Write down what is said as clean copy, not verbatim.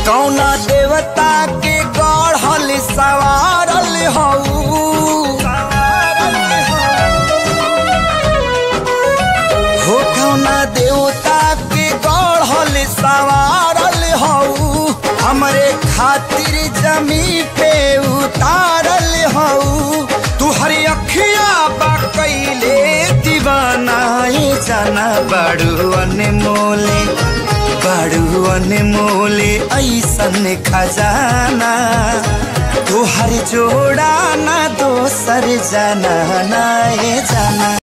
कौना देवता के गढ़ल सवारल हऊ हो, कौना देवता के गढ़ल सवारल हऊ, हमरे खातिर जमी पे उतारल हऊ। तू हरी अखिया बा कैले दीवाना जाना बड़ू अनमोले, बड़ू अनमोले ऐसन खजाना। तू हर जोड़ा ना दोसर जाना ना जाना।